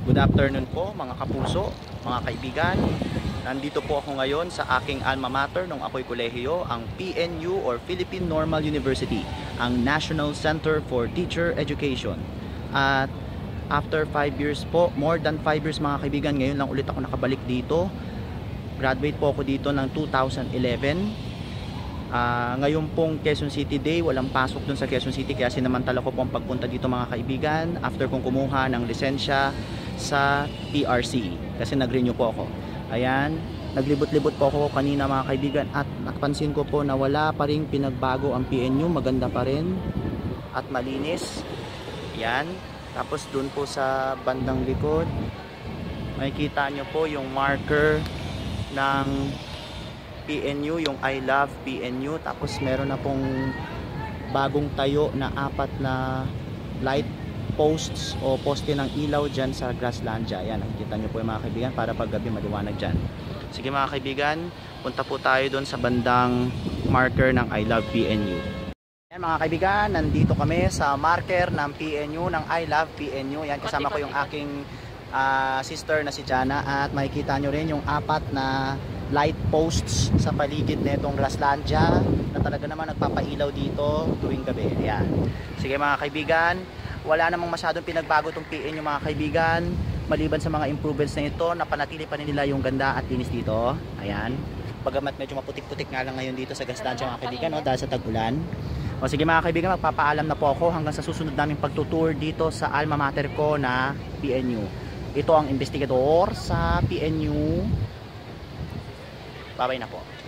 Good afternoon po mga kapuso, mga kaibigan. Nandito po ako ngayon sa aking alma mater nung ako'y kolehiyo, ang PNU or Philippine Normal University, ang National Center for Teacher Education. At after 5 years po, more than 5 years mga kaibigan, ngayon lang ulit ako nakabalik dito. Graduate po ako dito ng 2011. Ngayon pong Quezon City Day, walang pasok dun sa Quezon City, kaya sinamantala ko po ang pagpunta dito mga kaibigan after kong kumuha ng lisensya sa TRC kasi nag-renew po ako. Ayan, naglibot-libot po ako kanina mga kaibigan at napansin ko po na wala pa ring pinagbago ang PNU, maganda pa rin at malinis. Ayan, tapos dun po sa bandang likod makikita nyo po yung marker ng PNU, yung I love PNU. Tapos meron na pong bagong tayo na 4 na light posts o poste ng ilaw dyan sa Grasslandia. Ayan, nakikita nyo po yung mga kaibigan para pag gabi maliwanag dyan. Sige mga kaibigan, punta po tayo doon sa bandang marker ng I love PNU. Ayan mga kaibigan, nandito kami sa marker ng PNU, ng I love PNU. Ayan, kasama ko yung aking sister na si Jana at makikita nyo rin yung 4 na light posts sa paligid nitong Grasslandia na talaga naman nagpapailaw dito tuwing gabi. Ayan. Sige mga kaibigan, wala namang masyadong pinagbago itong PNU mga kaibigan, maliban sa mga improvements na ito, napanatili pa nila yung ganda at linis dito. Ayan. Bagamat medyo maputik-putik nga lang ngayon dito sa Grasslandia mga kaibigan, no, dahil sa tag-ulan. O sige mga kaibigan, magpapaalam na po ako hanggang sa susunod naming pagtutour dito sa alma mater ko na PNU. Ito ang investigador sa PNU. Babay na po.